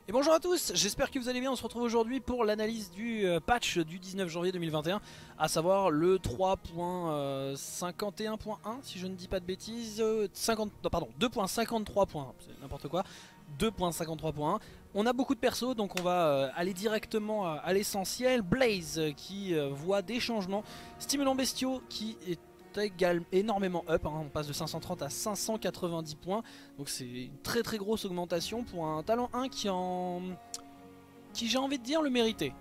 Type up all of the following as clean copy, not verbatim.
Et bonjour à tous, j'espère que vous allez bien. On se retrouve aujourd'hui pour l'analyse du patch du 19 janvier 2021, à savoir le 3.51.1 si je ne dis pas de bêtises, 50, non, pardon, 2.53.1, c'est n'importe quoi, 2.53.1. On a beaucoup de persos, donc on va aller directement à l'essentiel. Blaze qui voit des changements, Stimulant Bestiaux qui est énormément up, hein. On passe de 530 à 590 points, donc c'est une très grosse augmentation pour un talent 1 qui j'ai envie de dire le méritait,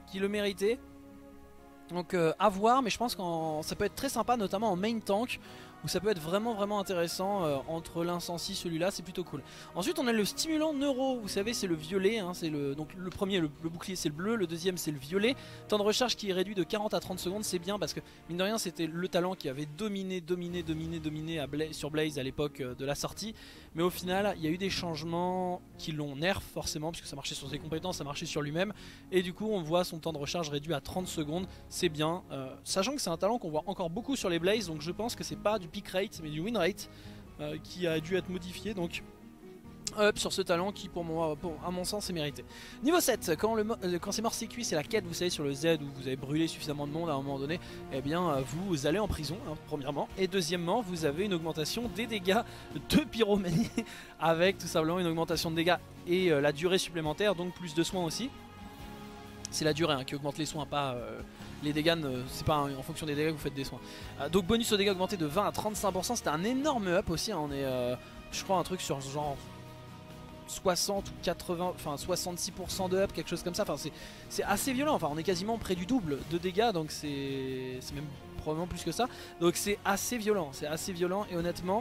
donc à voir, mais je pense que ça peut être très sympa, notamment en main tank, où ça peut être vraiment intéressant entre l'incensi, celui-là, c'est plutôt cool. Ensuite on a le stimulant neuro, vous savez c'est le violet, hein, donc le premier, le bouclier c'est le bleu, le deuxième c'est le violet. Temps de recharge qui est réduit de 40 à 30 secondes, c'est bien parce que mine de rien c'était le talent qui avait dominé sur Blaze à l'époque de la sortie. Mais au final il y a eu des changements qui l'ont nerf forcément, puisque ça marchait sur ses compétences, ça marchait sur lui-même. Et du coup on voit son temps de recharge réduit à 30 secondes, c'est bien. Sachant que c'est un talent qu'on voit encore beaucoup sur les Blaze, donc je pense que c'est pas du peak rate mais du win rate qui a dû être modifié, donc up sur ce talent qui pour moi, à mon sens, est mérité. Niveau 7, quand c'est mort c'est cuit, c'est la quête, vous savez, sur le Z où vous avez brûlé suffisamment de monde à un moment donné, eh bien vous allez en prison, hein, premièrement, et deuxièmement vous avez une augmentation des dégâts de pyromanie avec tout simplement une augmentation de dégâts et la durée supplémentaire, donc plus de soins aussi. C'est la durée, hein, qui augmente les soins, pas les dégâts, c'est pas en fonction des dégâts que vous faites des soins. Donc bonus aux dégâts augmenté de 20 à 35%, c'était un énorme up aussi, hein, on est je crois un truc sur genre 60 ou 80, enfin 66% de up, quelque chose comme ça, enfin c'est assez violent, enfin on est quasiment près du double de dégâts, donc c'est même probablement plus que ça, donc c'est assez violent et honnêtement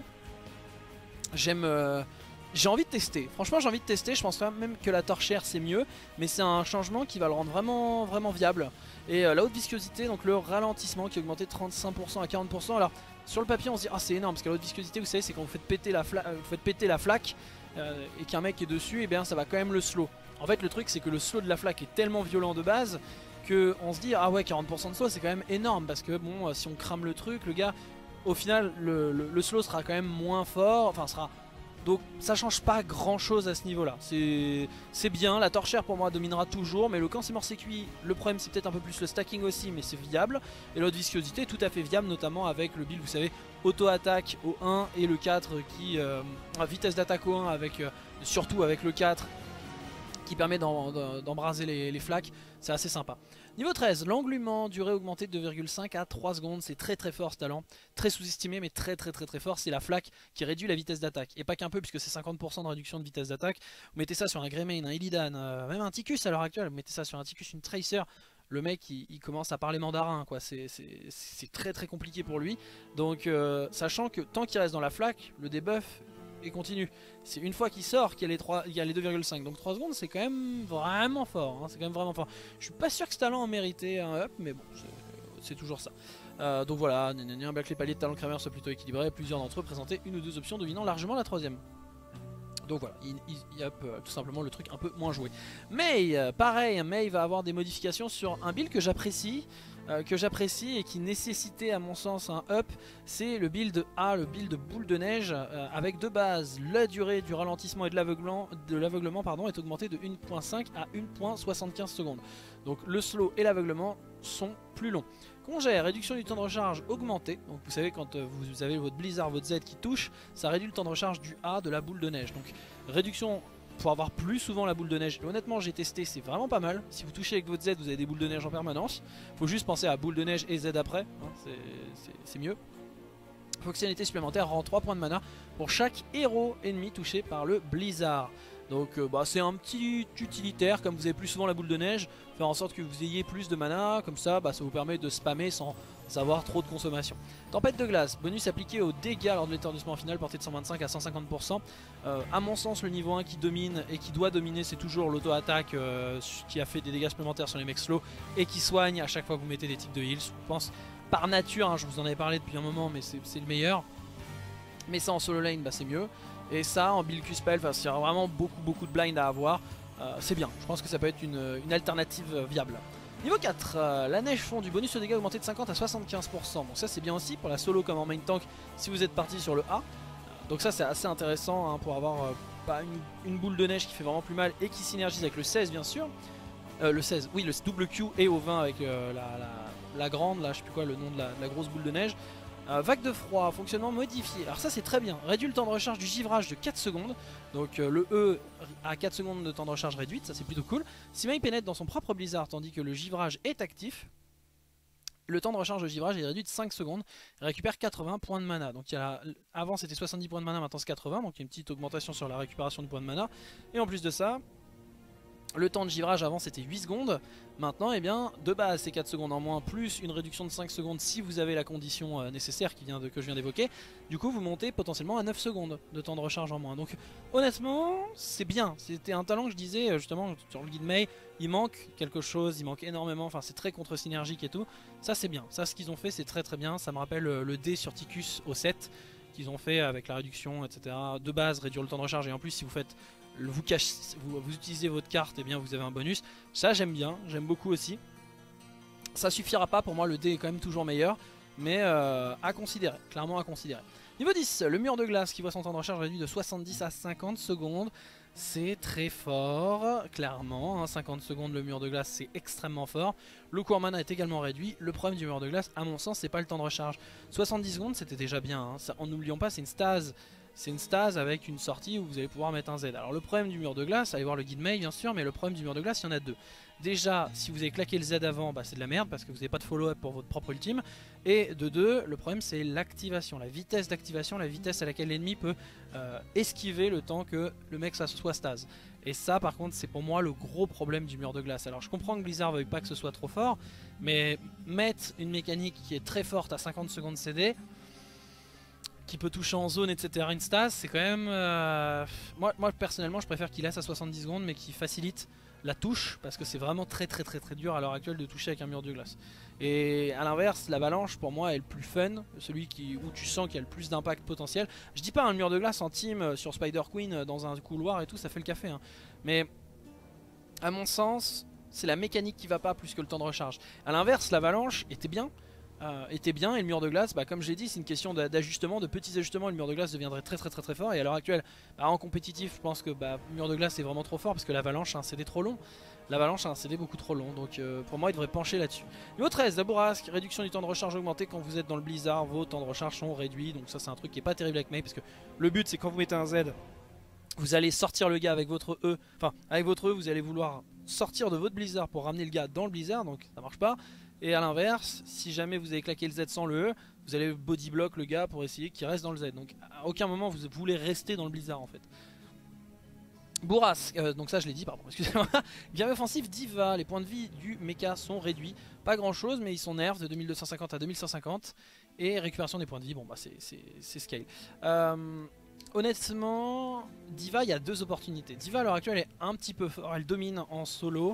j'ai envie de tester, franchement j'ai envie de tester, je pense même que la torchère c'est mieux, mais c'est un changement qui va le rendre vraiment viable. Et la haute viscosité, donc le ralentissement qui est augmenté de 35% à 40%, alors sur le papier on se dit ah c'est énorme, parce que la haute viscosité vous savez c'est quand vous faites péter la flaque et qu'un mec est dessus, et bien ça va quand même le slow. En fait le truc c'est que le slow de la flaque est tellement violent de base que on se dit ah ouais 40% de slow c'est quand même énorme, parce que bon si on crame le truc, le gars au final le slow sera quand même moins fort, enfin sera... Donc ça change pas grand chose à ce niveau là, c'est bien, la torchère pour moi dominera toujours, mais le quand c'est mort c'est cuit, le problème c'est peut-être un peu plus le stacking aussi, mais c'est viable. Et l'autre viscosité est tout à fait viable, notamment avec le build vous savez auto-attaque au 1 et le 4 qui vitesse d'attaque au 1 avec surtout avec le 4 qui permet d'embraser les flaques, c'est assez sympa. Niveau 13, l'englument, durée augmentée de 2,5 à 3 secondes, c'est très fort ce talent, très sous-estimé mais très fort, c'est la flaque qui réduit la vitesse d'attaque, et pas qu'un peu puisque c'est 50% de réduction de vitesse d'attaque. Vous mettez ça sur un Greymane, un Illidan, même un Ticus à l'heure actuelle, vous mettez ça sur un Ticus, une Tracer, le mec il commence à parler mandarin quoi, c'est très compliqué pour lui, donc sachant que tant qu'il reste dans la flaque, le debuff et continue. C'est une fois qu'il sort qu'il y a les 2,5, donc 3 secondes c'est quand même vraiment fort, hein, c'est quand même vraiment fort. Je suis pas sûr que ce talent en méritait un up, mais bon c'est toujours ça. Donc voilà, bien que les paliers de talent crémeur soient plutôt équilibrés, plusieurs d'entre eux présentaient une ou deux options dominant largement la troisième. Donc voilà, il up tout simplement le truc un peu moins joué. Mais pareil, May va avoir des modifications sur un build que j'apprécie et qui nécessitait à mon sens un up. C'est le build A, le build boule de neige, avec deux bases. La durée du ralentissement et de l'aveuglement est augmentée de 1.5 à 1.75 secondes. Donc le slow et l'aveuglement sont plus longs. Congère, réduction du temps de recharge augmenté. Donc vous savez quand vous avez votre blizzard, votre Z qui touche, ça réduit le temps de recharge du A de la boule de neige. Donc réduction pour avoir plus souvent la boule de neige. Et honnêtement j'ai testé, c'est vraiment pas mal. Si vous touchez avec votre Z vous avez des boules de neige en permanence. Faut juste penser à boule de neige et Z après, hein, c'est mieux. Fonctionnalité supplémentaire rend 3 points de mana pour chaque héros ennemi touché par le blizzard. Donc c'est un petit utilitaire, comme vous avez plus souvent la boule de neige, faire en sorte que vous ayez plus de mana, comme ça ça vous permet de spammer sans avoir trop de consommation. Tempête de glace, bonus appliqué aux dégâts lors de l'éternuement final, portée de 125 à 150%. À mon sens le niveau 1 qui domine et qui doit dominer c'est toujours l'auto-attaque qui a fait des dégâts supplémentaires sur les mecs slow et qui soigne à chaque fois que vous mettez des tics de heal. Je pense par nature, hein, je vous en avais parlé depuis un moment mais c'est le meilleur. Mais ça en solo lane c'est mieux. Et ça en build Q-Spell, s'il y a vraiment beaucoup de blind à avoir, c'est bien. Je pense que ça peut être une alternative viable. Niveau 4, la neige fond, du bonus aux dégâts augmenté de 50 à 75%. Bon ça c'est bien aussi pour la solo comme en main tank si vous êtes parti sur le A. Donc ça c'est assez intéressant hein, pour avoir pas une boule de neige qui fait vraiment plus mal et qui synergise avec le 16 bien sûr. Le 16, oui, le double Q et au 20 avec la grande, là je sais plus quoi le nom de la grosse boule de neige. Vague de froid, fonctionnement modifié. Alors ça c'est très bien, réduit le temps de recharge du givrage de 4 secondes. Donc le E a 4 secondes de temps de recharge réduite, ça c'est plutôt cool. Si Mei pénètre dans son propre blizzard tandis que le givrage est actif, le temps de recharge de givrage est réduit de 5 secondes. Il récupère 80 points de mana. Donc avant c'était 70 points de mana, maintenant c'est 80. Donc il y a une petite augmentation sur la récupération de points de mana. Et en plus de ça, le temps de givrage avant c'était 8 secondes. Maintenant eh bien de base c'est 4 secondes en moins, plus une réduction de 5 secondes si vous avez la condition nécessaire que je viens d'évoquer. Du coup vous montez potentiellement à 9 secondes de temps de recharge en moins. Donc honnêtement c'est bien. C'était un talent que je disais justement sur le guide Mei. Il manque quelque chose, il manque énormément. Enfin c'est très contre-synergique et tout. Ça c'est bien. Ça ce qu'ils ont fait c'est très très bien. Ça me rappelle le dé sur Ticus au 7 qu'ils ont fait avec la réduction etc. De base réduire le temps de recharge et en plus si vous faites... Vous utilisez votre carte et bien vous avez un bonus. Ça j'aime bien, j'aime beaucoup aussi. Ça suffira pas pour moi, le dé est quand même toujours meilleur. Mais à considérer, clairement à considérer. Niveau 10, le mur de glace qui voit son temps de recharge réduit de 70 à 50 secondes. C'est très fort, clairement, hein, 50 secondes le mur de glace c'est extrêmement fort. Le coût en mana est également réduit. Le problème du mur de glace à mon sens c'est pas le temps de recharge. 70 secondes c'était déjà bien, hein. En n'oublions pas c'est une stase. C'est une stase avec une sortie où vous allez pouvoir mettre un Z. Alors le problème du mur de glace, allez voir le guide Mei bien sûr, mais le problème du mur de glace il y en a deux. Déjà si vous avez claqué le Z avant, bah, c'est de la merde parce que vous n'avez pas de follow-up pour votre propre ultime. Et de deux, le problème c'est l'activation, la vitesse d'activation, la vitesse à laquelle l'ennemi peut esquiver le temps que le mec ça soit stase. Et ça par contre c'est pour moi le gros problème du mur de glace. Alors je comprends que Blizzard veuille pas que ce soit trop fort, mais mettre une mécanique qui est très forte à 50 secondes CD, qui peut toucher en zone etc, une stase, c'est quand même... Moi personnellement je préfère qu'il laisse à 70 secondes mais qu'il facilite la touche parce que c'est vraiment très dur à l'heure actuelle de toucher avec un mur de glace. Et à l'inverse, l'avalanche pour moi est le plus fun, celui où tu sens qu'il y a le plus d'impact potentiel. Je dis pas un mur de glace en team sur Spider Queen dans un couloir et tout, ça fait le café, hein. Mais à mon sens, c'est la mécanique qui va pas plus que le temps de recharge. À l'inverse, l'avalanche était bien. Et le mur de glace, bah, comme je l'ai dit, c'est une question d'ajustement, de petits ajustements, et le mur de glace deviendrait très fort. Et à l'heure actuelle, bah, en compétitif, je pense que le mur de glace est vraiment trop fort parce que l'avalanche a un CD trop long. L'avalanche a un CD beaucoup trop long, donc pour moi il devrait pencher là-dessus. Niveau 13, la bourrasque, réduction du temps de recharge augmenté quand vous êtes dans le blizzard, vos temps de recharge sont réduits. Donc ça c'est un truc qui est pas terrible avec Mei parce que le but c'est quand vous mettez un Z, vous allez sortir le gars avec votre E, enfin avec votre E vous allez vouloir sortir de votre blizzard pour ramener le gars dans le blizzard, donc ça marche pas. Et à l'inverse, si jamais vous avez claqué le Z sans le E, vous allez body block le gars pour essayer qu'il reste dans le Z. Donc à aucun moment vous voulez rester dans le blizzard en fait. Bourrasque, donc ça je l'ai dit, pardon, excusez-moi. Guerrier offensif Diva, les points de vie du mecha sont réduits. Pas grand chose, mais ils sont nerfs de 2250 à 2150. Et récupération des points de vie, bon bah c'est scale. Honnêtement, Diva, il y a deux opportunités. Diva à l'heure actuelle est un petit peu fort, elle domine en solo.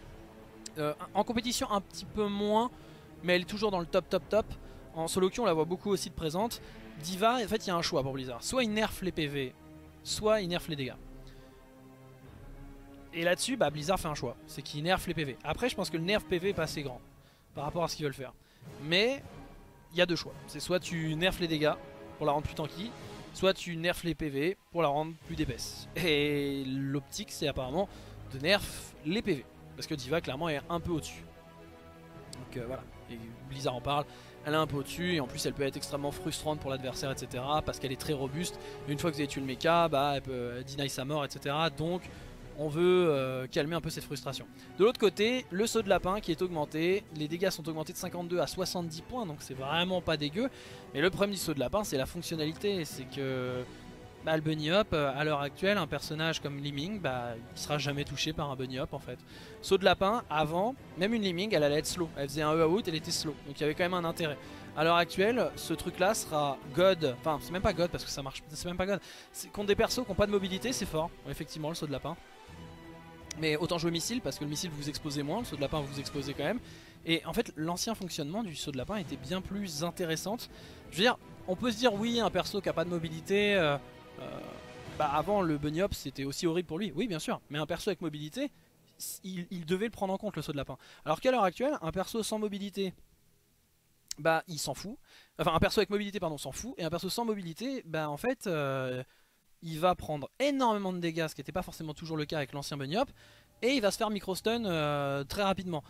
En compétition un petit peu moins, mais elle est toujours dans le top. En solo queue on la voit beaucoup aussi de présente. Diva, en fait il y a un choix pour Blizzard. Soit il nerf les PV, soit il nerf les dégâts. Et là-dessus, bah, Blizzard fait un choix, c'est qu'il nerf les PV. Après je pense que le nerf PV est pas assez grand par rapport à ce qu'ils veulent faire. Mais il y a deux choix. C'est soit tu nerfs les dégâts pour la rendre plus tanky, soit tu nerfs les PV pour la rendre plus d'épaisse. Et l'optique c'est apparemment de nerf les PV. Parce que Diva clairement est un peu au-dessus. Donc voilà, et Blizzard en parle, elle est un peu au-dessus et en plus elle peut être extrêmement frustrante pour l'adversaire etc. Parce qu'elle est très robuste, et une fois que vous avez tué le mecha, bah, elle peut deny sa mort etc. Donc on veut calmer un peu cette frustration. De l'autre côté, le saut de lapin qui est augmenté, les dégâts sont augmentés de 52 à 70 points, donc c'est vraiment pas dégueu. Mais le problème du saut de lapin c'est la fonctionnalité, c'est que... Bah, le bunny hop, à l'heure actuelle, un personnage comme Liming, bah, il sera jamais touché par un bunny hop en fait. Saut de lapin, avant, même une Liming, elle allait être slow. Elle faisait un E out, elle était slow. Donc il y avait quand même un intérêt. À l'heure actuelle, ce truc là sera God. Enfin, c'est même pas God parce que ça marche. C'est même pas God. Contre des persos qui n'ont pas de mobilité, c'est fort. Effectivement, le saut de lapin. Mais autant jouer missile parce que le missile vous exposez moins, le saut de lapin vous exposez quand même. Et en fait, l'ancien fonctionnement du saut de lapin était bien plus intéressante. Je veux dire, on peut se dire oui, un perso qui a pas de mobilité. Bah avant le bunny hop c'était aussi horrible pour lui, oui bien sûr, mais un perso avec mobilité il devait le prendre en compte le saut de lapin. Alors qu'à l'heure actuelle un perso sans mobilité bah il s'en fout, enfin un perso avec mobilité pardon s'en fout, et un perso sans mobilité bah en fait il va prendre énormément de dégâts, ce qui n'était pas forcément toujours le cas avec l'ancien Bunny Hop, et il va se faire micro-stun très rapidement.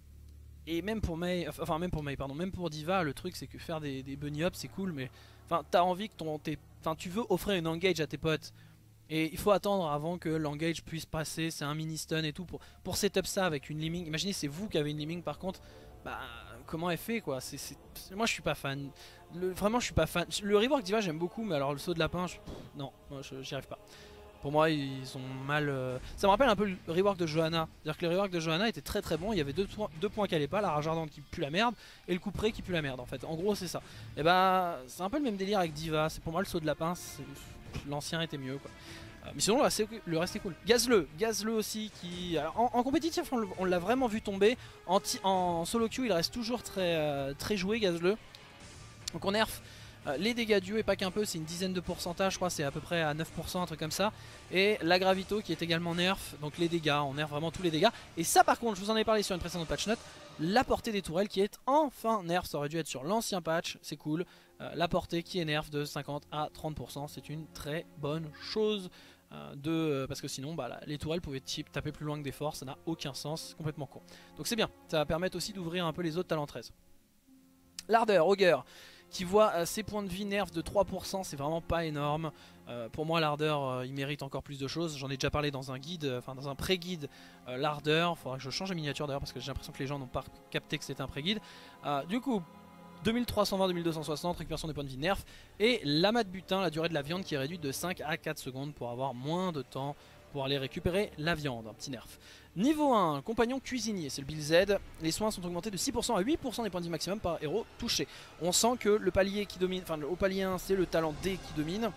Et même pour Mei, enfin même pour Mei, pardon, même pour Diva, le truc c'est que faire des Bunny Hop c'est cool, mais enfin t'as envie que tu veux offrir une engage à tes potes. Et il faut attendre avant que l'engage puisse passer, c'est un mini stun et tout pour setup ça avec une Liming. Imaginez c'est vous qui avez une Liming par contre, bah comment elle fait quoi, moi je suis pas fan, vraiment je suis pas fan. Le rework Diva j'aime beaucoup mais alors le saut de lapin, non, moi j'y arrive pas. Pour moi ils ont mal, ça me rappelle un peu le rework de Johanna, c'est-à-dire que le rework de Johanna était très très bon, il y avait deux points qui allaient pas, la rage ardente qui pue la merde et le coup près qui pue la merde en fait, en gros c'est ça. Et bah c'est un peu le même délire avec Diva, c'est pour moi le saut de lapin, l'ancien était mieux quoi. Mais sinon le reste est cool. Gazle aussi qui... Alors, en compétitif on l'a vraiment vu tomber. En solo queue il reste toujours très joué Gazle. Donc on nerf les dégâts du et pas qu'un peu, c'est une dizaine de pourcentage je crois, c'est à peu près à 9% un truc comme ça. Et la gravito qui est également nerf, donc les dégâts, on nerf vraiment tous les dégâts. Et ça par contre je vous en ai parlé sur une précédente patch note, la portée des tourelles qui est enfin nerf, ça aurait dû être sur l'ancien patch, c'est cool. La portée qui est nerf de 50 à 30%, c'est une très bonne chose. Parce que sinon bah, les tourelles pouvaient taper plus loin que des forts, ça n'a aucun sens, complètement con. Donc c'est bien, ça va permettre aussi d'ouvrir un peu les autres talents 13. L'ardeur, Augur, qui voit ses points de vie nerf de 3%, c'est vraiment pas énorme. Pour moi l'ardeur il mérite encore plus de choses, j'en ai déjà parlé dans un guide, enfin dans un pré-guide l'ardeur, il faudra que je change la miniature d'ailleurs parce que j'ai l'impression que les gens n'ont pas capté que c'était un pré-guide. Du coup 2320, 2260, récupération des points de vie nerf. Et l'amas de butin, la durée de la viande qui est réduite de 5 à 4 secondes pour avoir moins de temps pour aller récupérer la viande, un petit nerf. Niveau 1, compagnon cuisinier, c'est le Bill Z. Les soins sont augmentés de 6% à 8% des points de vie maximum par héros touché. On sent que le palier qui domine, enfin le haut palier 1 c'est le talent D qui domine.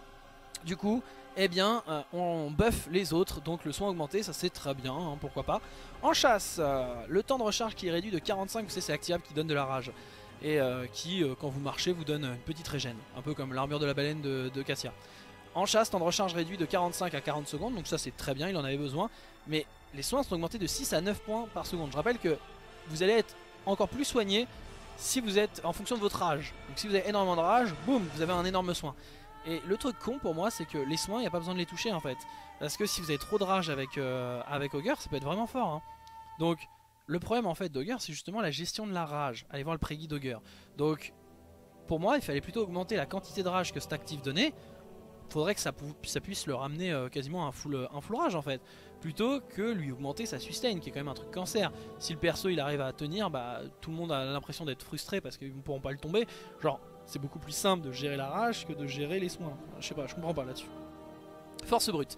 Du coup, eh bien, on buff les autres, donc le soin augmenté, ça c'est très bien, hein, pourquoi pas. En chasse, le temps de recharge qui est réduit de 45, vous savez c'est activable qui donne de la rage. Et qui, quand vous marchez, vous donne une petite régène, un peu comme l'armure de la baleine de Cassia. En chasse, temps de recharge réduit de 45 à 40 secondes, donc ça c'est très bien, il en avait besoin. Mais les soins sont augmentés de 6 à 9 points par seconde. Je rappelle que vous allez être encore plus soigné si vous êtes en fonction de votre rage. Donc si vous avez énormément de rage, boum, vous avez un énorme soin. Et le truc con pour moi, c'est que les soins, il n'y a pas besoin de les toucher en fait. Parce que si vous avez trop de rage avec Augur, ça peut être vraiment fort. Hein. Donc le problème en fait d'Augur, c'est justement la gestion de la rage. Allez voir le pré-guide d'Augur. Donc pour moi, il fallait plutôt augmenter la quantité de rage que cet actif donnait. Faudrait que ça puisse le ramener quasiment à un full rage en fait. Plutôt que lui augmenter sa sustain, qui est quand même un truc cancer. Si le perso il arrive à tenir, bah tout le monde a l'impression d'être frustré parce qu'ils ne pourront pas le tomber. Genre, c'est beaucoup plus simple de gérer la rage que de gérer les soins. Je sais pas, je comprends pas là-dessus. Force brute,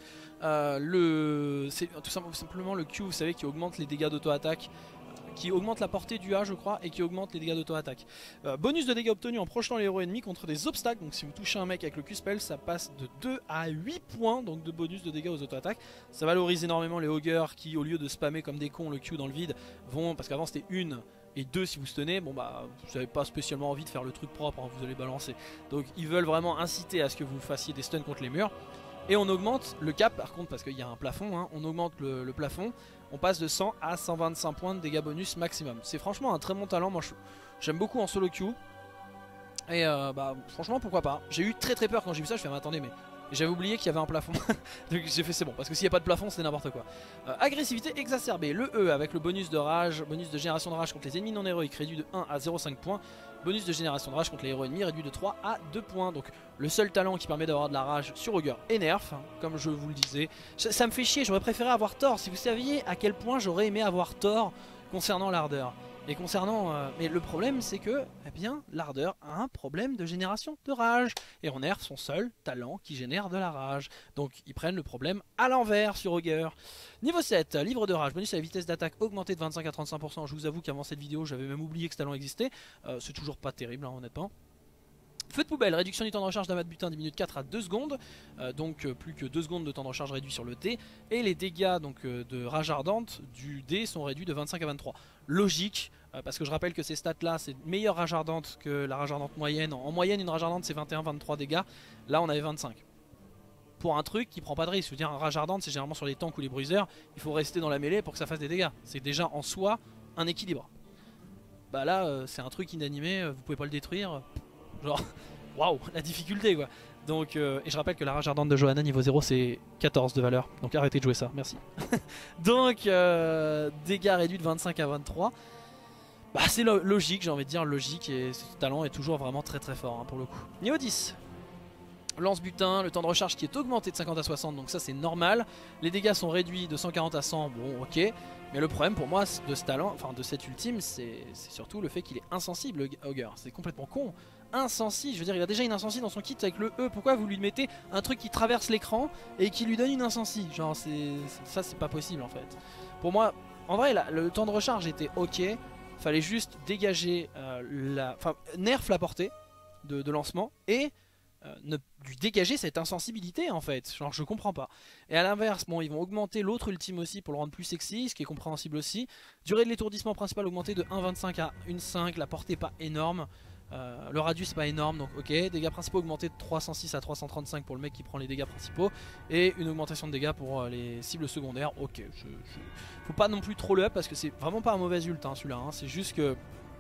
c'est tout simplement le Q, vous savez, qui augmente les dégâts d'auto-attaque, qui augmente la portée du A je crois, et qui augmente les dégâts d'auto-attaque. Bonus de dégâts obtenus en projetant les héros ennemis contre des obstacles, donc si vous touchez un mec avec le Q-spell, ça passe de 2 à 8 points donc de bonus de dégâts aux auto-attaques. Ça valorise énormément les Augurs qui, au lieu de spammer comme des cons le Q dans le vide, vont, parce qu'avant c'était 1 et 2 si vous tenez, bon bah vous n'avez pas spécialement envie de faire le truc propre, hein, vous allez balancer. Donc ils veulent vraiment inciter à ce que vous fassiez des stuns contre les murs. Et on augmente le cap par contre parce qu'il y a un plafond, hein, on augmente le plafond, on passe de 100 à 125 points de dégâts bonus maximum. C'est franchement un très bon talent, moi j'aime beaucoup en solo queue. Et bah franchement pourquoi pas. J'ai eu très peur quand j'ai vu ça, je fais mais attendez mais... J'avais oublié qu'il y avait un plafond, donc j'ai fait c'est bon, parce que s'il n'y a pas de plafond c'est n'importe quoi. Agressivité exacerbée, le E avec le bonus de rage, bonus de génération de rage contre les ennemis non héroïques réduit de 1 à 0,5 points. Bonus de génération de rage contre les héros ennemis réduit de 3 à 2 points. Donc le seul talent qui permet d'avoir de la rage sur Augur est nerf, hein, comme je vous le disais. Ça me fait chier, j'aurais préféré avoir tort. Si vous saviez à quel point j'aurais aimé avoir tort concernant l'ardeur. Et concernant... mais le problème c'est que, eh bien, l'ardeur a un problème de génération de rage. Et on nerf son seul talent qui génère de la rage. Donc ils prennent le problème à l'envers sur Augur. Niveau 7, livre de rage, bonus à la vitesse d'attaque augmentée de 25 à 35%. Je vous avoue qu'avant cette vidéo j'avais même oublié que ce talent existait. C'est toujours pas terrible hein, honnêtement. Feu de poubelle, réduction du temps de recharge d'amas de butin diminue de 4 à 2 secondes, donc plus que 2 secondes de temps de recharge réduit sur le D, et les dégâts donc, de rage ardente du D sont réduits de 25 à 23. Logique, parce que je rappelle que ces stats là c'est meilleure rage ardente que la rage ardente moyenne. En moyenne une rage ardente c'est 21-23 dégâts, là on avait 25. Pour un truc qui prend pas de risque, je veux dire un rage ardente c'est généralement sur les tanks ou les bruiseurs, il faut rester dans la mêlée pour que ça fasse des dégâts. C'est déjà en soi un équilibre. Bah là c'est un truc inanimé, vous pouvez pas le détruire. Genre, waouh, la difficulté quoi. Donc, et je rappelle que la rage ardente de Johanna niveau 0 c'est 14 de valeur. Donc arrêtez de jouer ça, merci. Donc dégâts réduits de 25 à 23. Bah c'est logique, j'ai envie de dire logique, et ce talent est toujours vraiment très très fort hein, pour le coup. Niveau 10. Lance-butin, le temps de recharge qui est augmenté de 50 à 60, donc ça c'est normal. Les dégâts sont réduits de 140 à 100, bon ok. Mais le problème pour moi de ce talent, enfin de cet ultime, c'est surtout le fait qu'il est insensible, Augur. C'est complètement con. Insensible, je veux dire, il a déjà une insensible dans son kit avec le E. Pourquoi vous lui mettez un truc qui traverse l'écran et qui lui donne une insensible? Genre, ça c'est pas possible en fait. Pour moi, en vrai, le temps de recharge était ok. Fallait juste dégager enfin, nerf la portée de lancement et lui dégager cette insensibilité en fait, genre je comprends pas. Et à l'inverse, bon ils vont augmenter l'autre ultime aussi pour le rendre plus sexy, ce qui est compréhensible aussi. Durée de l'étourdissement principal augmentée de 1,25 à 1,5, la portée pas énorme. Le radius c'est pas énorme donc ok. Dégâts principaux augmentés de 306 à 335 pour le mec qui prend les dégâts principaux. Et une augmentation de dégâts pour les cibles secondaires, ok. Faut pas non plus trop le up parce que c'est vraiment pas un mauvais ult hein, celui-là, hein. C'est juste que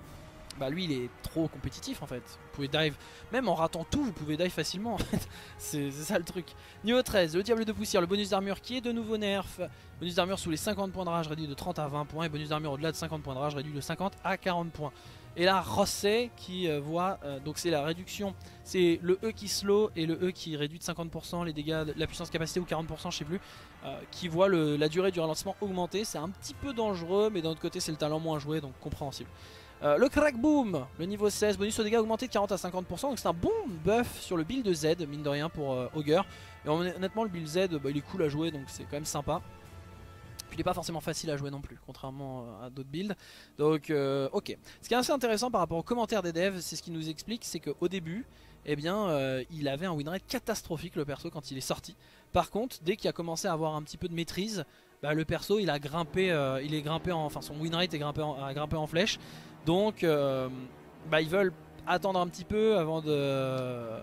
bah lui il est trop compétitif en fait. Vous pouvez dive, même en ratant tout vous pouvez dive facilement en fait. C'est ça le truc. Niveau 13, le diable de poussière, le bonus d'armure qui est de nouveau nerf. Bonus d'armure sous les 50 points de rage réduit de 30 à 20 points. Et bonus d'armure au-delà de 50 points de rage réduit de 50 à 40 points. Et là Rosset qui voit, donc c'est la réduction, c'est le E qui slow et le E qui réduit de 50% les dégâts, la puissance capacité ou 40% je sais plus, qui voit la durée du ralentissement augmenter. C'est un petit peu dangereux mais d'un autre côté c'est le talent moins joué donc compréhensible. Le crack boom, le niveau 16, bonus au dégâts augmenté de 40 à 50%, donc c'est un bon buff sur le build Z, mine de rien pour Augur. Et honnêtement le build Z bah, il est cool à jouer donc c'est quand même sympa. Puis il n'est pas forcément facile à jouer non plus, contrairement à d'autres builds. Donc ok. Ce qui est assez intéressant par rapport aux commentaires des devs, c'est ce qui nous explique, c'est qu'au début, eh bien, il avait un winrate catastrophique le perso quand il est sorti. Par contre, dès qu'il a commencé à avoir un petit peu de maîtrise, bah, le perso il a grimpé, enfin son winrate a grimpé en flèche. Donc bah, ils veulent attendre un petit peu avant de...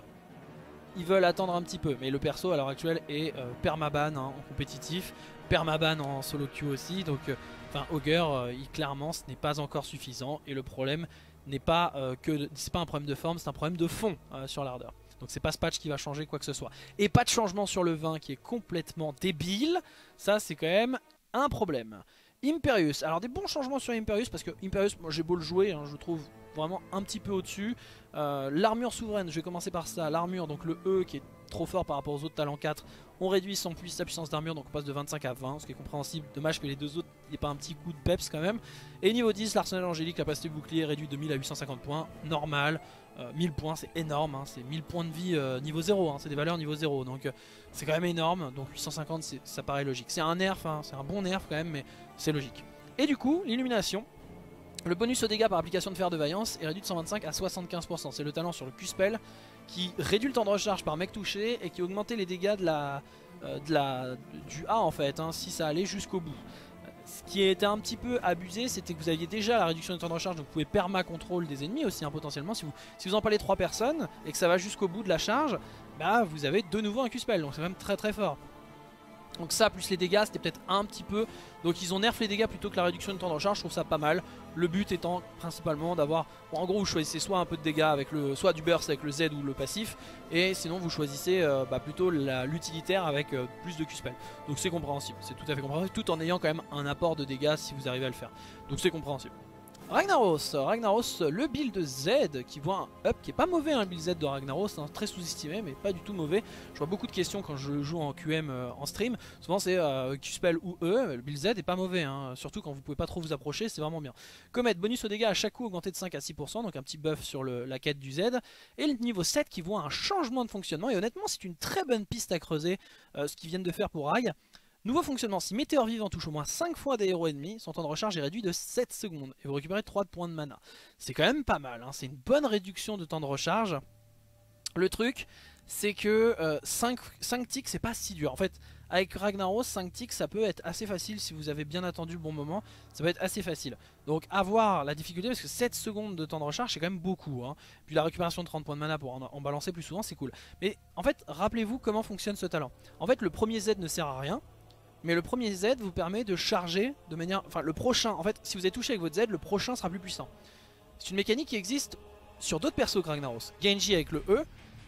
Ils veulent attendre un petit peu, mais le perso à l'heure actuelle est permaban hein, en compétitif, permaban en solo queue aussi, donc enfin Augur, clairement ce n'est pas encore suffisant et le problème n'est pas c'est pas un problème de forme, c'est un problème de fond sur l'ardeur. Donc c'est pas ce patch qui va changer quoi que ce soit. Et pas de changement sur le 20 qui est complètement débile, ça c'est quand même un problème. Imperius, alors des bons changements sur Imperius parce que Imperius, moi j'ai beau le jouer, hein, je le trouve vraiment un petit peu au-dessus. L'armure souveraine, je vais commencer par ça. L'armure, donc le E qui est trop fort par rapport aux autres talents 4, on réduit sa puissance d'armure, donc on passe de 25 à 20, ce qui est compréhensible. Dommage que les deux autres, il n'y ait pas un petit coup de peps quand même. Et niveau 10, l'arsenal angélique, capacité bouclier réduit de 1000 à 850 points, normal. 1000 points c'est énorme, hein, c'est 1000 points de vie niveau 0, hein, c'est des valeurs niveau 0, donc c'est quand même énorme, donc 850 ça paraît logique. C'est un nerf, hein, c'est un bon nerf quand même, mais c'est logique. Et du coup, l'illumination, le bonus au dégâts par application de fer de vaillance est réduit de 125 à 75%. C'est le talent sur le Q-Spell qui réduit le temps de recharge par mec touché et qui augmentait les dégâts du A en fait, hein, si ça allait jusqu'au bout. Ce qui était un petit peu abusé, c'était que vous aviez déjà la réduction du temps de recharge, donc vous pouvez perma-contrôle des ennemis aussi hein, potentiellement. Si vous empalez 3 personnes et que ça va jusqu'au bout de la charge, bah vous avez de nouveau un Q-Spell, donc c'est quand même très très fort. Donc ça plus les dégâts c'était peut-être un petit peu. Donc ils ont nerf les dégâts plutôt que la réduction de temps de recharge. Je trouve ça pas mal. Le but étant principalement d'avoir, bon, en gros vous choisissez soit un peu de dégâts avec soit du burst avec le Z ou le passif, et sinon vous choisissez plutôt l'utilitaire avec plus de Q-Spell. Donc c'est compréhensible, c'est tout à fait compréhensible, tout en ayant quand même un apport de dégâts si vous arrivez à le faire. Donc c'est compréhensible. Ragnaros, le build Z qui voit un up qui est pas mauvais, hein, le build Z de Ragnaros, hein, très sous-estimé mais pas du tout mauvais. Je vois beaucoup de questions quand je joue en QM en stream, souvent c'est Q-Spell ou E, le build Z est pas mauvais, hein, surtout quand vous pouvez pas trop vous approcher, c'est vraiment bien. Comet, bonus au dégâts à chaque coup augmenté de 5 à 6%, donc un petit buff sur la quête du Z. Et le niveau 7 qui voit un changement de fonctionnement, et honnêtement c'est une très bonne piste à creuser ce qu'ils viennent de faire pour Rag. Nouveau fonctionnement, si Météore Vivant touche au moins 5 fois des héros ennemis, son temps de recharge est réduit de 7 secondes et vous récupérez 3 points de mana. C'est quand même pas mal, hein, c'est une bonne réduction de temps de recharge. Le truc, c'est que 5 ticks c'est pas si dur. En fait, avec Ragnaros, 5 ticks ça peut être assez facile si vous avez bien attendu le bon moment. Ça peut être assez facile. Donc avoir la difficulté parce que 7 secondes de temps de recharge c'est quand même beaucoup. Hein. Puis la récupération de 30 points de mana pour en balancer plus souvent c'est cool. Mais en fait, rappelez-vous comment fonctionne ce talent. En fait, le premier Z ne sert à rien. Mais le premier Z vous permet de charger de manière... Enfin le prochain, en fait si vous êtes touché avec votre Z, le prochain sera plus puissant. C'est une mécanique qui existe sur d'autres persos que Ragnaros. Genji avec le E,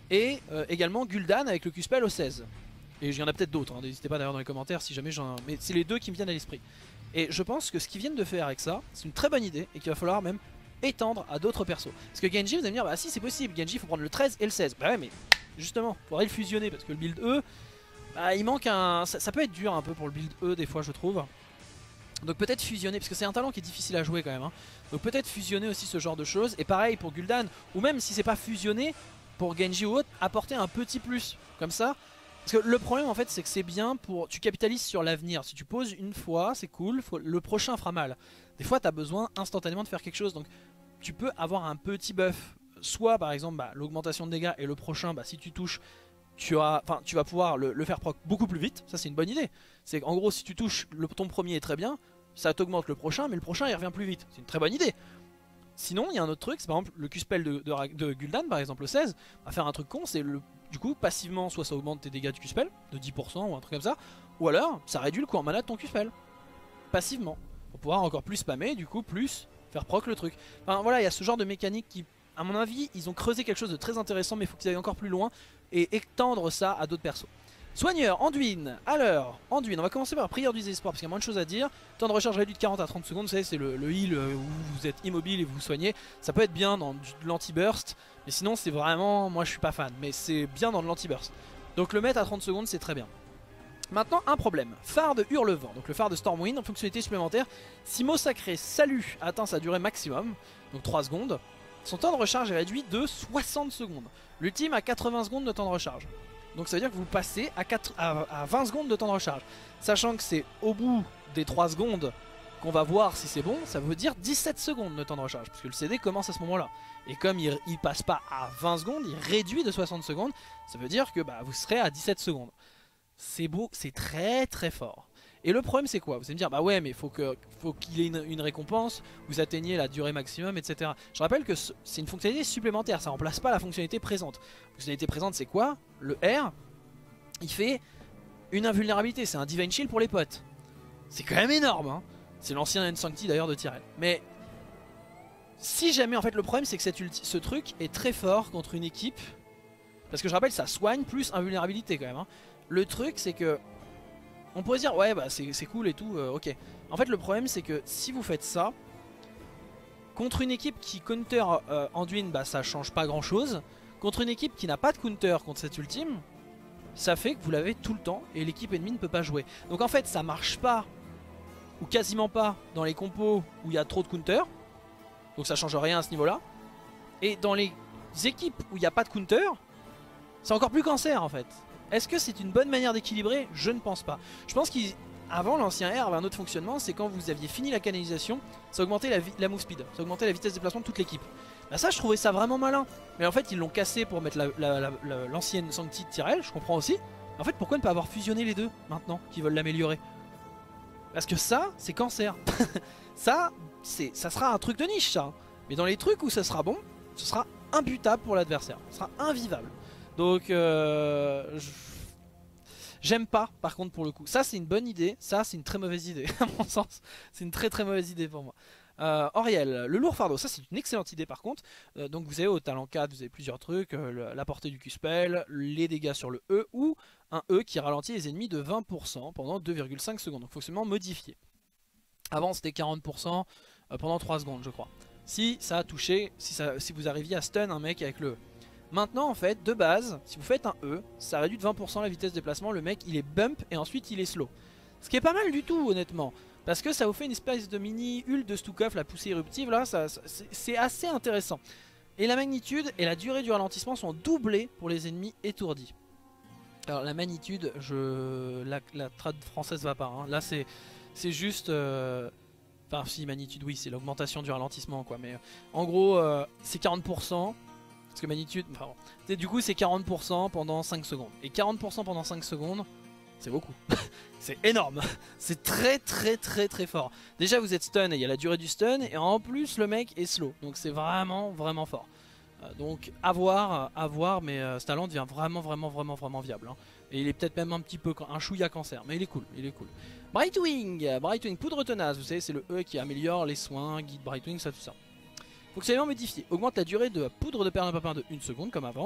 Et également Gul'dan avec le Q-Spell au 16. Et il y en a peut-être d'autres, hein, n'hésitez pas d'ailleurs dans les commentaires si jamais j'en... Mais c'est les deux qui me viennent à l'esprit. Et je pense que ce qu'ils viennent de faire avec ça, c'est une très bonne idée et qu'il va falloir même étendre à d'autres persos. Parce que Genji, vous allez me dire, bah si c'est possible, Genji il faut prendre le 13 et le 16. Bah ouais, mais justement, il faudrait le fusionner parce que le build E, bah, il manque un... Ça peut être dur un peu pour le build E des fois je trouve. Donc peut-être fusionner, parce que c'est un talent qui est difficile à jouer quand même, hein. Donc peut-être fusionner aussi ce genre de choses. Et pareil pour Gul'dan, ou même si c'est pas fusionné, pour Genji ou autre, apporter un petit plus, comme ça. Parce que le problème en fait c'est que c'est bien pour... Tu capitalises sur l'avenir, si tu poses une fois c'est cool, le prochain fera mal. Des fois tu as besoin instantanément de faire quelque chose, donc tu peux avoir un petit buff. Soit par exemple bah, l'augmentation de dégâts et le prochain, bah, si tu touches, tu vas pouvoir le faire proc beaucoup plus vite, ça c'est une bonne idée. C'est qu'en gros si tu touches, ton premier est très bien, ça t'augmente le prochain, mais le prochain il revient plus vite, c'est une très bonne idée. Sinon il y a un autre truc, c'est par exemple le Q-Spell de Gul'dan par exemple le 16, va faire un truc con, c'est du coup passivement soit ça augmente tes dégâts du Q-Spell de 10% ou un truc comme ça, ou alors ça réduit le coût en mana de ton Q-Spell, passivement, pour pouvoir encore plus spammer, du coup plus faire proc le truc. Enfin voilà, il y a ce genre de mécanique qui, à mon avis, ils ont creusé quelque chose de très intéressant, mais il faut qu'ils aillent encore plus loin et étendre ça à d'autres persos. Soigneur, Anduin. Alors, Anduin, on va commencer par Prière du désespoir parce qu'il y a moins de choses à dire. Temps de recharge réduit de 40 à 30 secondes, vous savez, c'est le heal où vous êtes immobile et vous vous soignez. Ça peut être bien dans de l'anti-burst, mais sinon c'est vraiment, moi je suis pas fan, mais c'est bien dans de l'anti-burst. Donc le mettre à 30 secondes c'est très bien. Maintenant un problème, phare de Hurlevent, donc le phare de Stormwind en fonctionnalité supplémentaire. Si mot sacré salut atteint sa durée maximum, donc 3 secondes, son temps de recharge est réduit de 60 secondes. L'ultime a 80 secondes de temps de recharge. Donc ça veut dire que vous passez à 20 secondes de temps de recharge. Sachant que c'est au bout des 3 secondes qu'on va voir si c'est bon, ça veut dire 17 secondes de temps de recharge. Parce que le CD commence à ce moment là. Et comme il passe pas à 20 secondes, il réduit de 60 secondes. Ça veut dire que bah, vous serez à 17 secondes. C'est beau, c'est très très fort. Et le problème c'est quoi? Vous allez me dire bah ouais mais faut qu'il ait une récompense, vous atteignez la durée maximum etc. Je rappelle que c'est une fonctionnalité supplémentaire, ça remplace pas la fonctionnalité présente. La fonctionnalité présente c'est quoi? Le R, il fait une invulnérabilité, c'est un Divine Shield pour les potes. C'est quand même énorme hein. C'est l'ancien N-Sancti d'ailleurs de Tyrell. Mais si jamais en fait le problème c'est que ce truc est très fort contre une équipe. Parce que je rappelle ça soigne plus invulnérabilité quand même hein. Le truc c'est que on pourrait se dire ouais bah c'est cool et tout, ok. En fait le problème c'est que si vous faites ça contre une équipe qui counter Anduin, bah ça change pas grand chose. Contre une équipe qui n'a pas de counter contre cette ultime, ça fait que vous l'avez tout le temps et l'équipe ennemie ne peut pas jouer. Donc en fait ça marche pas, ou quasiment pas, dans les compos où il y a trop de counter. Donc ça change rien à ce niveau là. Et dans les équipes où il n'y a pas de counter, c'est encore plus cancer en fait. Est-ce que c'est une bonne manière d'équilibrer? Je ne pense pas. Je pense qu'avant l'ancien R avait un autre fonctionnement, c'est quand vous aviez fini la canalisation, ça augmentait la move speed, ça augmentait la vitesse de déplacement de toute l'équipe. Bah ça je trouvais ça vraiment malin. Mais en fait ils l'ont cassé pour mettre l'ancienne Sancti de Tyrell, je comprends aussi. En fait pourquoi ne pas avoir fusionné les deux maintenant qu'ils veulent l'améliorer? Parce que ça c'est cancer. ça sera un truc de niche ça. Mais dans les trucs où ça sera bon, ce sera imbutable pour l'adversaire, ce sera invivable. Donc j'aime pas par contre pour le coup. Ça c'est une bonne idée, ça c'est une très mauvaise idée à mon sens. C'est une très très mauvaise idée pour moi. Auriel, le lourd fardeau, ça c'est une excellente idée par contre. Donc vous avez au talent 4, vous avez plusieurs trucs, la portée du Q-Spell, les dégâts sur le E ou un E qui ralentit les ennemis de 20% pendant 2,5 secondes. Donc fonctionnement modifié. Avant c'était 40% pendant 3 secondes je crois. Si ça a touché, si vous arriviez à stun un mec avec le E. Maintenant en fait de base si vous faites un E ça réduit de 20% la vitesse de déplacement, le mec il est bump et ensuite il est slow. Ce qui est pas mal du tout honnêtement. Parce que ça vous fait une espèce de mini Ult de Stukov, la poussée éruptive là, c'est assez intéressant. Et la magnitude et la durée du ralentissement sont doublées pour les ennemis étourdis. Alors la magnitude, la trad française va pas, hein. Là c'est juste... Enfin si magnitude oui c'est l'augmentation du ralentissement quoi. Mais en gros c'est 40%. Parce que magnitude... Enfin, bon. Du coup c'est 40% pendant 5 secondes. Et 40% pendant 5 secondes... C'est beaucoup. C'est énorme. C'est très très très très fort. Déjà vous êtes stun et il y a la durée du stun. Et en plus le mec est slow. Donc c'est vraiment vraiment fort. Donc à voir mais ce talent devient vraiment viable. Hein. Et il est peut-être même un petit peu un chouïa cancer. Mais il est cool, il est cool. Brightwing, poudre tenace. Vous savez c'est le E qui améliore les soins, guide Brightwing, ça tout ça. Fonctionnement modifié. Augmente la durée de poudre de perlimpinpin de 1 seconde comme avant.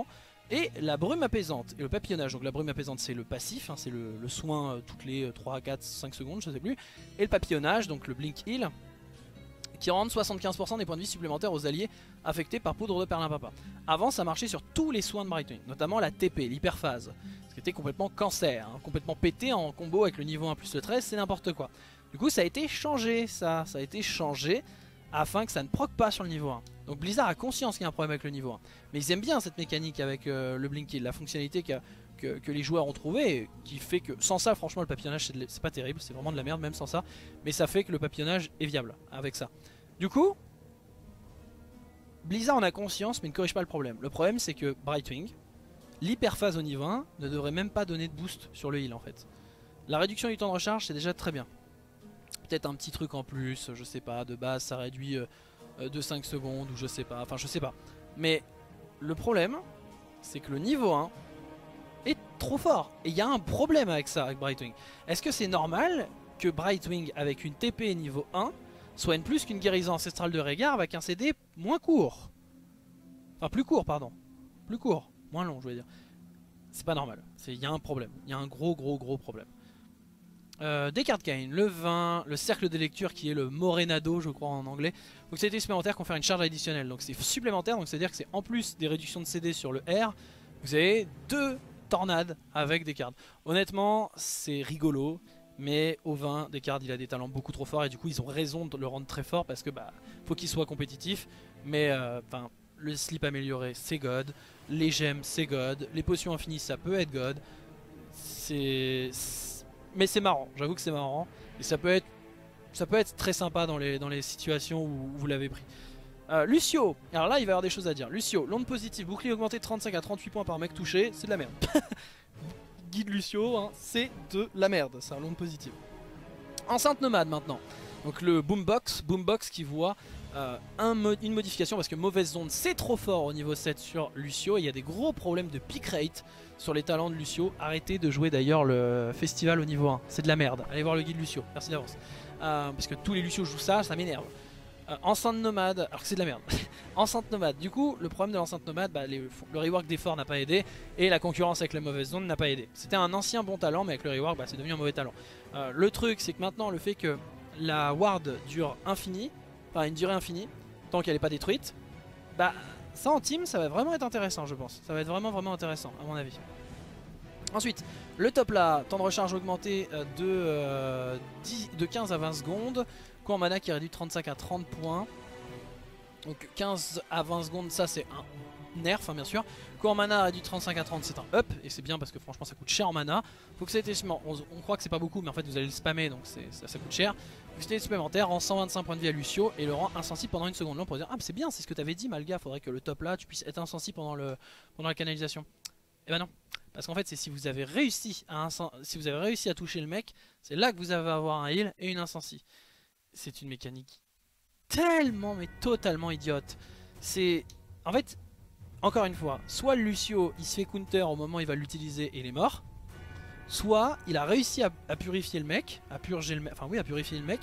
Et la brume apaisante et le papillonnage. Donc la brume apaisante c'est le passif, hein, c'est le soin toutes les 3, 4, 5 secondes, je sais plus. Et le papillonnage, donc le blink heal, qui rend 75% des points de vie supplémentaires aux alliés affectés par poudre de perlimpinpin. Avant ça marchait sur tous les soins de Brightwing, notamment la TP, l'hyperphase, ce qui était complètement cancer, hein, complètement pété en combo avec le niveau 1 plus le 13, c'est n'importe quoi. Du coup ça a été changé, ça a été changé afin que ça ne proc pas sur le niveau 1. Donc Blizzard a conscience qu'il y a un problème avec le niveau 1. Mais ils aiment bien cette mécanique avec le blink heal, la fonctionnalité que les joueurs ont trouvé, qui fait que sans ça franchement le papillonnage c'est pas terrible, c'est vraiment de la merde même sans ça. Mais ça fait que le papillonnage est viable avec ça. Du coup, Blizzard en a conscience mais ne corrige pas le problème. Le problème c'est que Brightwing, l'hyperphase au niveau 1 ne devrait même pas donner de boost sur le heal en fait. La réduction du temps de recharge c'est déjà très bien. Peut-être un petit truc en plus, je sais pas, de base ça réduit de 5 secondes ou je sais pas, enfin je sais pas. Mais le problème c'est que le niveau 1 est trop fort. Et il y a un problème avec ça, avec Brightwing. Est-ce que c'est normal que Brightwing avec une TP niveau 1 soigne plus qu'une guérison ancestrale de Rehgar avec un CD moins court? Enfin plus court pardon. Plus court, moins long je veux dire. C'est pas normal, il y a un problème. Il y a un gros problème. Descartes Kane, le 20, le cercle des lectures qui est le Morenado je crois en anglais. Donc c'est supplémentaire confère une charge additionnelle. Donc c'est supplémentaire, donc c'est à dire que c'est en plus des réductions de CD sur le R, vous avez 2 tornades avec Descartes. Honnêtement c'est rigolo, mais au 20 Descartes il a des talents beaucoup trop forts et du coup ils ont raison de le rendre très fort parce que bah faut qu'il soit compétitif. Mais enfin le slip amélioré c'est God, les gemmes c'est God, les potions infinies ça peut être God. Mais c'est marrant, j'avoue que c'est marrant. Et ça peut être très sympa dans les situations où vous l'avez pris. Lucio, alors là il va y avoir des choses à dire. Lucio, l'onde positive, bouclier augmenté de 35 à 38 points par mec touché, c'est de la merde. Guide Lucio, hein, c'est de la merde, c'est un l'onde positive. Enceinte nomade maintenant. Donc le boombox qui voit une modification parce que mauvaise zone c'est trop fort au niveau 7 sur Lucio. Et il y a des gros problèmes de pick rate sur les talents de Lucio. Arrêtez de jouer d'ailleurs le festival au niveau 1, c'est de la merde. Allez voir le guide Lucio, merci d'avance. Parce que tous les Lucio jouent ça m'énerve. Enceinte nomade, alors que c'est de la merde. Enceinte nomade, du coup le problème de l'enceinte nomade, bah, le rework d'effort n'a pas aidé. Et la concurrence avec la mauvaise zone n'a pas aidé. C'était un ancien bon talent mais avec le rework bah, c'est devenu un mauvais talent. Le truc c'est que maintenant le fait que la ward dure infini, enfin une durée infinie, tant qu'elle n'est pas détruite, bah ça en team ça va vraiment être intéressant je pense. Ça va être vraiment intéressant à mon avis. Ensuite, le top là, temps de recharge augmenté de 15 à 20 secondes. Coût en mana qui est réduit de 35 à 30 points. Donc 15 à 20 secondes, ça c'est un nerf, hein, bien sûr. Coût en mana réduit de 35 à 30, c'est un up. Et c'est bien parce que franchement ça coûte cher en mana. Faut que c'était on croit que c'est pas beaucoup, mais en fait vous allez le spammer donc ça coûte cher. C'était supplémentaire, rend 125 points de vie à Lucio et le rend insensible pendant une seconde. Là on pourrait dire, ah c'est bien, c'est ce que t'avais dit Malga, faudrait que le top là tu puisses être insensible pendant la canalisation. Et bah non. Parce qu'en fait c'est si vous avez réussi à toucher le mec, c'est là que vous allez avoir un heal et une insensi. C'est une mécanique tellement mais totalement idiote. C'est en fait encore une fois, soit Lucio il se fait counter au moment où il va l'utiliser et il est mort, soit il a réussi à purifier le mec, à purifier le mec.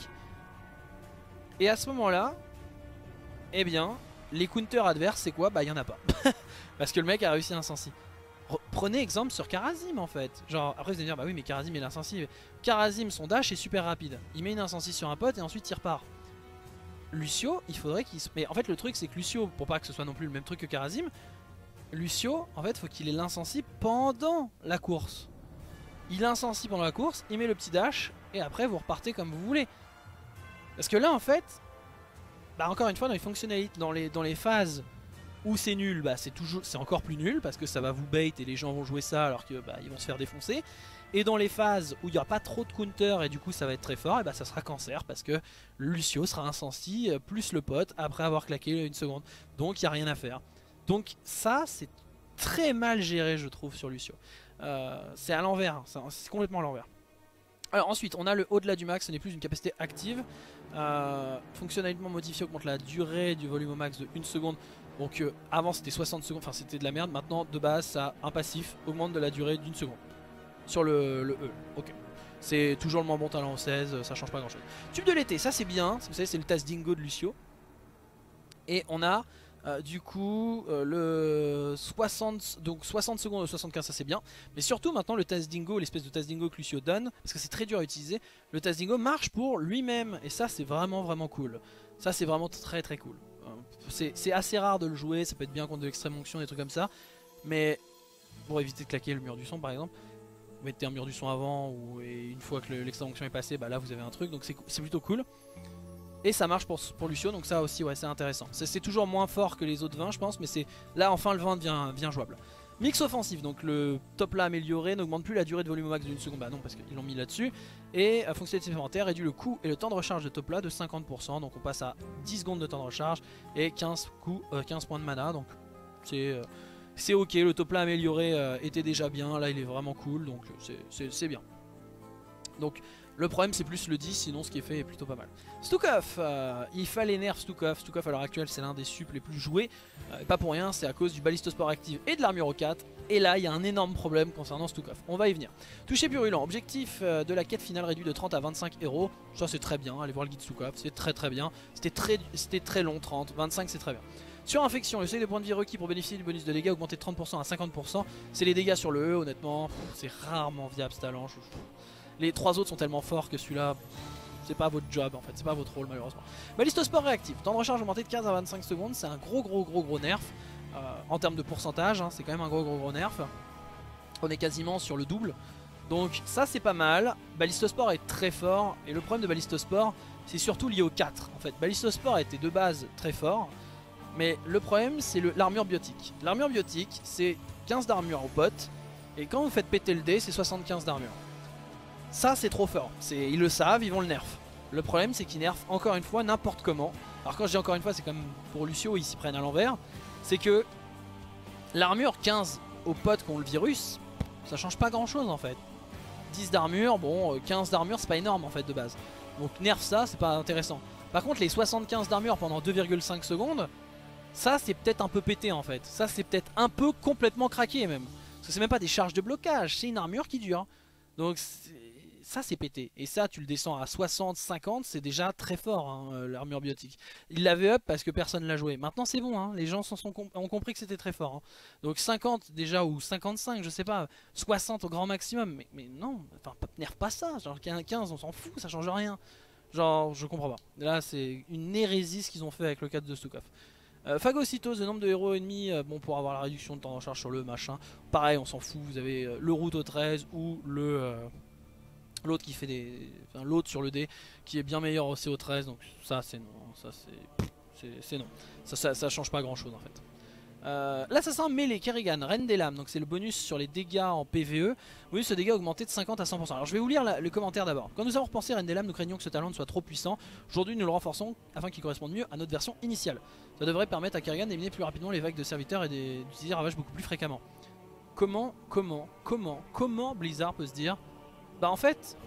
Et à ce moment là, eh bien les counters adverses c'est quoi? Bah il y en a pas. Parce que le mec a réussi à insensi. Prenez exemple sur Kharazim en fait. Genre après vous allez dire bah oui mais Kharazim il est insensible. Kharazim son dash est super rapide. Il met une insensi sur un pote et ensuite il repart. Lucio il faudrait qu'il se... Mais en fait le truc c'est que Lucio, pour pas que ce soit non plus le même truc que Kharazim, Lucio en fait faut qu'il ait l'insensi pendant la course. Il est insensi pendant la course, il met le petit dash et après vous repartez comme vous voulez. Parce que là en fait, bah encore une fois dans les fonctionnalités, dans les phases où c'est nul, bah c'est encore plus nul parce que ça va vous bait et les gens vont jouer ça alors que bah, ils vont se faire défoncer. Et dans les phases où il n'y aura pas trop de counter et du coup ça va être très fort, et bah ça sera cancer parce que Lucio sera insensi plus le pote après avoir claqué une seconde. Donc il n'y a rien à faire. Donc ça c'est très mal géré je trouve sur Lucio. C'est à l'envers, c'est complètement à l'envers. Alors ensuite on a le au-delà du max, ce n'est plus une capacité active. Fonctionnellement modifié augmente la durée du volume au max de 1 seconde. Donc avant c'était 60 secondes, enfin c'était de la merde. Maintenant de base ça un passif augmente de la durée d'1 seconde. Sur le E, ok. C'est toujours le moins bon talent au 16, ça change pas grand chose. Tube de l'été, ça c'est bien, vous savez c'est le Tazdingo de Lucio. Et on a Du coup, le 60, donc 60 secondes de 75, ça c'est bien. Mais surtout maintenant le Tazdingo, l'espèce de Tazdingo que Lucio donne, parce que c'est très dur à utiliser, le Tazdingo marche pour lui-même. Et ça c'est vraiment cool. Ça c'est vraiment très cool. C'est assez rare de le jouer, ça peut être bien contre de l'extrême onction, des trucs comme ça. Mais pour éviter de claquer le mur du son par exemple, vous mettez un mur du son avant, et une fois que l'extrême onction est passé, bah là vous avez un truc, donc c'est plutôt cool. Et ça marche pour Lucio, donc ça aussi ouais, c'est intéressant. C'est toujours moins fort que les autres vins je pense, mais c'est là enfin le vin devient jouable. Mix offensif, donc le top là amélioré n'augmente plus la durée de volume au max d'une seconde, bah non parce qu'ils l'ont mis là-dessus. Et fonctionnalité supplémentaire réduit le coût et le temps de recharge de top là de 50%, donc on passe à 10 secondes de temps de recharge et 15 points de mana, donc c'est ok, le top là amélioré était déjà bien, là il est vraiment cool, donc c'est bien. Donc le problème c'est plus le 10, sinon ce qui est fait est plutôt pas mal. Stukov, il fallait nerf Stukov. Stukov à l'heure actuelle c'est l'un des supps les plus joués. Et pas pour rien, c'est à cause du Ballistosport active et de l'armure au 4. Et là il y a un énorme problème concernant Stukov. On va y venir. Toucher purulent, objectif de la quête finale réduit de 30 à 25 euros. Ça c'est très bien, allez voir le guide Stukov, c'est très bien. C'était très long, 30, 25 c'est très bien. Sur infection, le seuil de points de vie requis pour bénéficier du bonus de dégâts augmenté de 30% à 50%. C'est les dégâts sur le E, honnêtement, c'est rarement viable ce talent. Les 3 autres sont tellement forts que celui-là, c'est pas votre job en fait, c'est pas votre rôle malheureusement. Ballistosport réactif, temps de recharge augmenté de 15 à 25 secondes, c'est un gros nerf. En termes de pourcentage, hein, c'est quand même un gros nerf. On est quasiment sur le double. Donc ça c'est pas mal. Ballistosport est très fort, et le problème de Ballistosport, c'est surtout lié au 4. En fait, Ballistosport était de base très fort, mais le problème c'est l'armure biotique. L'armure biotique, c'est 15 d'armure au pote, et quand vous faites péter le dé, c'est 75 d'armure. Ça c'est trop fort, ils le savent, ils vont le nerf. Le problème c'est qu'ils nerfent encore une fois n'importe comment. Alors quand je dis encore une fois, c'est comme pour Lucio, ils s'y prennent à l'envers. C'est que l'armure 15 aux potes qui ont le virus, ça change pas grand chose en fait. 10 d'armure, bon 15 d'armure c'est pas énorme en fait de base. Donc nerf ça, c'est pas intéressant. Par contre les 75 d'armure pendant 2,5 secondes, ça c'est peut-être un peu pété en fait. Ça c'est peut-être un peu complètement craqué même. Parce que c'est même pas des charges de blocage, c'est une armure qui dure. Donc ça c'est pété, et ça tu le descends à 60-50, c'est déjà très fort hein, l'armure biotique. Il l'avait up parce que personne l'a joué, maintenant c'est bon, hein, les gens ont compris que c'était très fort hein. Donc 50 déjà, ou 55 je sais pas, 60 au grand maximum, mais non, enfin nerf pas ça, genre 15 on s'en fout, ça change rien. Genre je comprends pas, là c'est une hérésie ce qu'ils ont fait avec le 4 de Stukov. Phagocytose, le nombre de héros ennemis, bon pour avoir la réduction de temps de recharge sur le machin, pareil on s'en fout, vous avez le route au 13 ou l'autre qui fait l'autre sur le dé qui est bien meilleur au CO13, donc ça c'est non, c'est non, ça change pas grand chose en fait. L'assassin mêlé Kerrigan, Reine des Lames, donc c'est le bonus sur les dégâts en PvE. Oui, ce dégât augmenté de 50 à 100%. Alors je vais vous lire le commentaire d'abord. Quand nous avons repensé Reine des Lames, nous craignons que ce talent ne soit trop puissant. Aujourd'hui nous le renforçons afin qu'il corresponde mieux à notre version initiale. Ça devrait permettre à Kerrigan d'éliminer plus rapidement les vagues de serviteurs et d'utiliser Ravage beaucoup plus fréquemment. Comment Blizzard peut se dire, bah en fait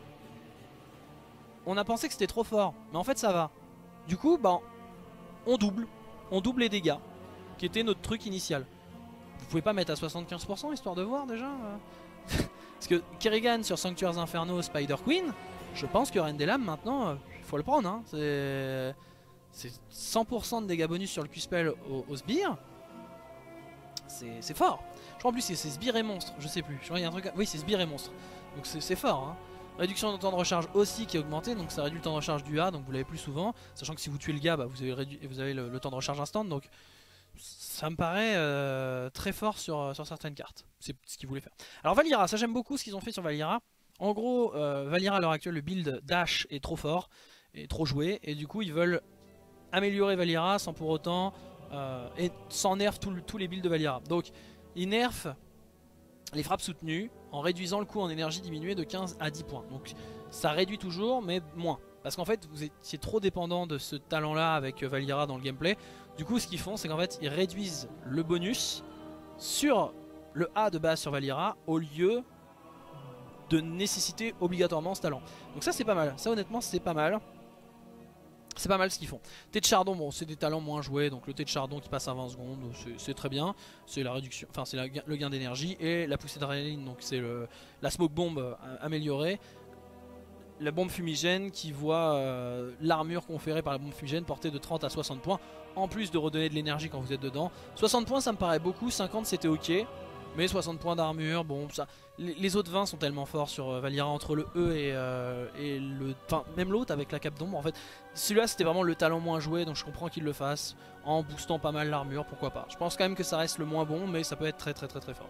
on a pensé que c'était trop fort, mais en fait ça va. Du coup bah on double les dégâts, qui était notre truc initial. Vous pouvez pas mettre à 75% histoire de voir déjà Parce que Kerrigan sur Sanctuaires Inferno, Spider Queen, je pense que Reine des Lames maintenant, faut le prendre hein. C'est 100% de dégâts bonus sur le Q-Spell au sbire. C'est fort. Je crois en plus c'est sbire et monstre, je sais plus. Je crois qu'il y a un truc. Oui c'est sbire et monstre. Donc c'est fort hein. Réduction de temps de recharge aussi qui est augmenté, donc ça réduit le temps de recharge du A, donc vous l'avez plus souvent. Sachant que si vous tuez le gars, bah, vous avez le temps de recharge instant, donc ça me paraît très fort sur certaines cartes. C'est ce qu'ils voulaient faire. Alors Valeera, ça j'aime beaucoup ce qu'ils ont fait sur Valeera. En gros, Valeera à l'heure actuelle, le build dash est trop fort, et trop joué, et du coup ils veulent améliorer Valeera sans pour autant, et sans nerf tous les builds de Valeera. Donc ils nerfent les frappes soutenues en réduisant le coût en énergie diminué de 15 à 10 points. Donc ça réduit toujours mais moins. Parce qu'en fait vous étiez trop dépendant de ce talent là avec Valeera dans le gameplay. Du coup ce qu'ils font c'est qu'en fait ils réduisent le bonus sur le A de base sur Valeera au lieu de nécessiter obligatoirement ce talent. Donc ça c'est pas mal, ça honnêtement c'est pas mal. C'est pas mal ce qu'ils font. Thé de chardon, bon c'est des talents moins joués, donc le thé de chardon qui passe à 20 secondes, c'est très bien. C'est la réduction, enfin c'est le gain d'énergie. Et la poussée d'adrénaline, donc c'est la smoke bomb améliorée. la bombe fumigène qui voit l'armure conférée par la bombe fumigène portée de 30 à 60 points, en plus de redonner de l'énergie quand vous êtes dedans. 60 points ça me paraît beaucoup, 50 c'était ok, mais 60 points d'armure, bon ça... Les autres 20 sont tellement forts sur Valeera entre le E et le... Enfin même l'autre avec la cape d'ombre en fait. Celui-là c'était vraiment le talent moins joué, donc je comprends qu'il le fasse en boostant pas mal l'armure, pourquoi pas. Je pense quand même que ça reste le moins bon, mais ça peut être très fort.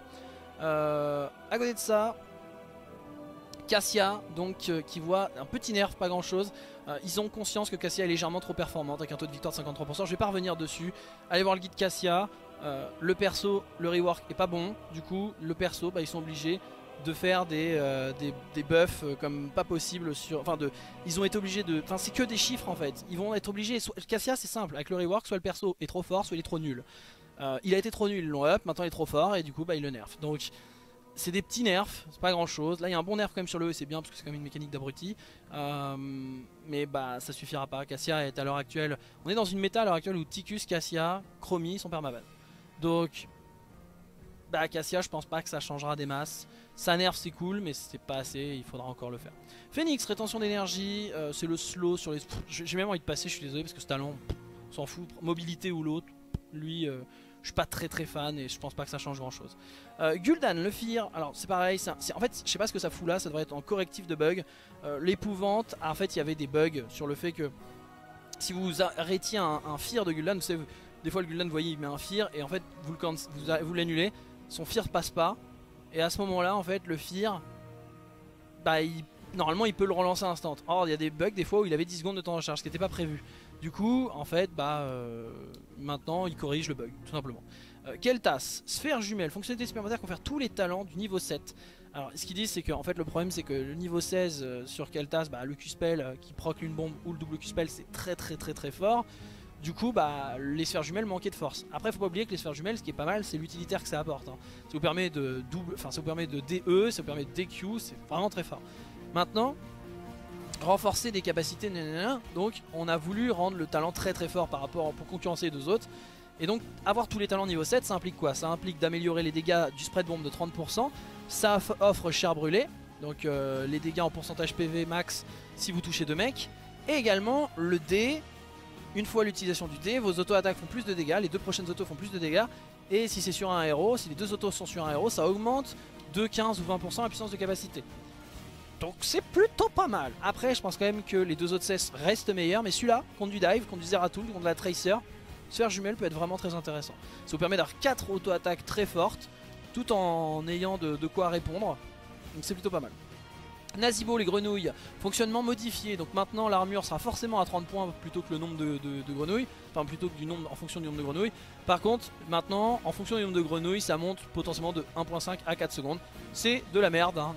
À côté de ça... Cassia donc qui voit un petit nerf, pas grand chose. Ils ont conscience que Cassia est légèrement trop performante avec un taux de victoire de 53%. Je vais pas revenir dessus. Allez voir le guide Cassia. Le perso, le rework est pas bon. Du coup le perso bah, ils sont obligés de faire des buffs comme pas possible sur... Enfin ils ont été obligés de... Enfin c'est que des chiffres en fait. Ils vont être obligés... Cassia c'est simple, avec le rework soit le perso est trop fort soit il est trop nul. Il a été trop nul, ils l'ont up, maintenant il est trop fort et du coup bah, ils le nerfent. Donc c'est des petits nerfs, c'est pas grand chose. Là il y a un bon nerf quand même sur le E, c'est bien parce que c'est quand même une mécanique d'abruti. Mais bah ça suffira pas. Cassia est à l'heure actuelle... On est dans une méta à l'heure actuelle où Ticus, Cassia, Chromie sont permaban. Donc bah Cassia je pense pas que ça changera des masses. Ça nerf c'est cool mais c'est pas assez, il faudra encore le faire. Phoenix, rétention d'énergie, c'est le slow sur les... J'ai même envie de passer, je suis désolé parce que ce talent, on s'en fout. Mobilité ou l'autre, lui... je suis pas très fan et je pense pas que ça change grand chose. Gul'dan, le Fear, alors c'est pareil, en fait je sais pas ce que ça fout là, ça devrait être en correctif de bug. L'épouvante, en fait il y avait des bugs sur le fait que si vous arrêtiez un Fear de Gul'dan, vous savez, des fois le Gul'dan vous voyez il met un Fear et en fait vous l'annulez, son Fear passe pas et à ce moment là en fait le Fear, bah normalement il peut le relancer instant. Or il y a des bugs des fois où il avait 10 secondes de temps de recharge, ce qui n'était pas prévu. Du coup, en fait, bah, maintenant, il corrige le bug, tout simplement. Kel'Thas, sphère jumelle, fonctionnalité supplémentaire confère tous les talents du niveau 7. Alors, ce qu'ils disent, c'est que en fait, le problème, c'est que le niveau 16 sur Kel'Thas, bah, le Q-Spell qui proc une bombe ou le double Q-Spell, c'est très fort. Du coup, bah, les sphères jumelles manquaient de force. Après, faut pas oublier que les sphères jumelles, ce qui est pas mal, c'est l'utilitaire que ça apporte. Hein. Ça vous permet de ça vous permet de DE, ça vous permet de DQ, c'est vraiment très fort. Maintenant... renforcer des capacités, donc on a voulu rendre le talent très fort par rapport pour concurrencer les deux autres. Et donc avoir tous les talents niveau 7 ça implique quoi? Ça implique d'améliorer les dégâts du spread bomb de 30%. Ça offre chair brûlée, donc les dégâts en pourcentage PV max si vous touchez 2 mecs. Et également le dé, une fois l'utilisation du dé, vos auto-attaques font plus de dégâts, les deux prochaines autos font plus de dégâts. Et si c'est sur un héros, si les deux autos sont sur un héros, ça augmente de 15 ou 20% la puissance de capacité. Donc c'est plutôt pas mal. Après je pense quand même que les deux autres cess restent meilleurs. Mais celui-là, contre du dive, contre du Zeratul, contre la Tracer, sphère jumelle peut être vraiment très intéressant. Ça vous permet d'avoir 4 auto-attaques très fortes, tout en ayant de quoi répondre. Donc c'est plutôt pas mal. Nazibo, les grenouilles, fonctionnement modifié. Donc maintenant l'armure sera forcément à 30 points plutôt que le nombre de grenouilles. Enfin plutôt que du nombre, en fonction du nombre de grenouilles. Par contre maintenant en fonction du nombre de grenouilles ça monte potentiellement de 1.5 à 4 secondes. C'est de la merde hein.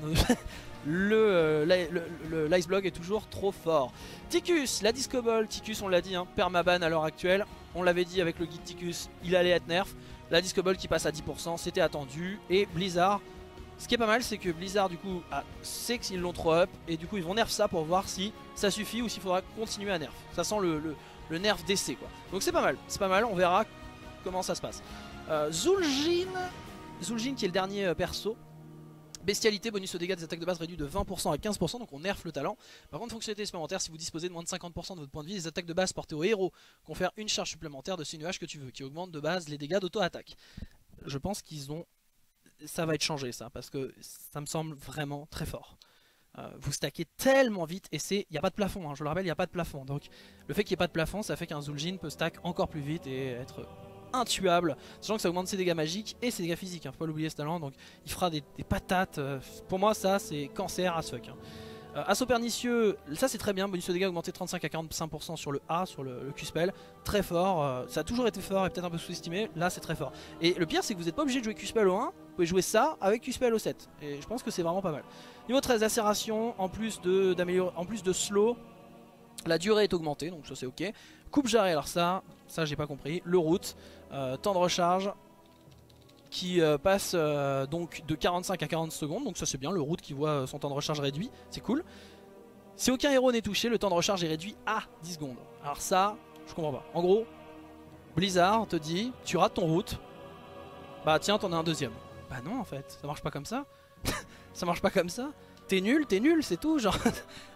L'Ice Block est toujours trop fort. Ticus, la Disco Ball, Ticus on l'a dit, hein, permaban à l'heure actuelle. On l'avait dit avec le guide Ticus, il allait être nerf. La Disco Ball qui passe à 10%, c'était attendu. Et Blizzard, ce qui est pas mal c'est que Blizzard du coup sait qu'ils l'ont trop up. Et du coup ils vont nerf ça pour voir si ça suffit ou s'il faudra continuer à nerf. Ça sent le nerf d'essai quoi. Donc c'est pas mal, on verra comment ça se passe. Zul'jin qui est le dernier perso. Bestialité, bonus aux dégâts des attaques de base réduit de 20% à 15%, donc on nerf le talent. Par contre, fonctionnalité supplémentaire, si vous disposez de moins de 50% de votre point de vie, les attaques de base portées au héros confèrent une charge supplémentaire de ces nuages que tu veux, qui augmente de base les dégâts d'auto-attaque. Je pense qu'ils ont... ça va être changé ça, parce que ça me semble vraiment très fort. Vous stackez tellement vite, et il n'y a pas de plafond, hein, je le rappelle, il n'y a pas de plafond. Donc le fait qu'il n'y ait pas de plafond, ça fait qu'un Zul'jin peut stack encore plus vite et être... intuable, sachant que ça augmente ses dégâts magiques et ses dégâts physiques, hein, faut pas l'oublier ce talent, donc il fera des patates, pour moi ça c'est cancer as fuck. Hein. Assaut pernicieux, ça c'est très bien, bonus de dégâts augmenté de 35 à 45% sur le A, sur le Q-Spell, très fort, ça a toujours été fort et peut-être un peu sous-estimé, là c'est très fort. Et le pire c'est que vous n'êtes pas obligé de jouer Q-Spell au 1, vous pouvez jouer ça avec Q-Spell au 7, et je pense que c'est vraiment pas mal. Niveau 13, lacération, en plus de slow, la durée est augmentée, donc ça c'est ok. Coupe jarret, alors ça j'ai pas compris. Le route, temps de recharge qui passe donc de 45 à 40 secondes, donc ça c'est bien, le route qui voit son temps de recharge réduit, c'est cool. Si aucun héros n'est touché, le temps de recharge est réduit à 10 secondes. Alors ça, je comprends pas. En gros, Blizzard te dit, tu rates ton route, bah tiens t'en as un deuxième. Bah non en fait, ça marche pas comme ça. Ça marche pas comme ça. T'es nul, c'est tout, genre...